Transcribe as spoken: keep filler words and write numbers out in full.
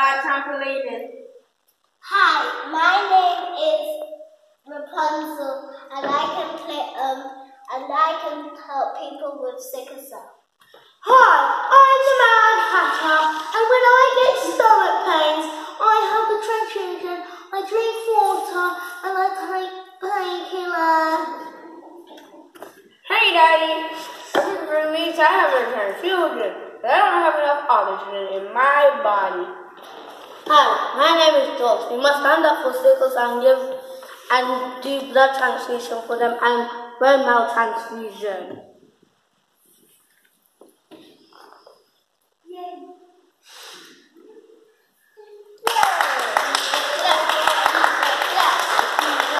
about trampolining. Hi, my name is Rapunzel, and I can play um and I can help people with sickle cell. Hi, I'm the Mad Hatter, and when I get stomach pains, I have the transfusion, I drink water, and I take painkillers. Hey Daddy, this for me to have a transfusion, but I don't have enough oxygen in my body. Hi, my name is George. We must stand up for sickles and give and do blood transfusion for them and bone marrow transfusion.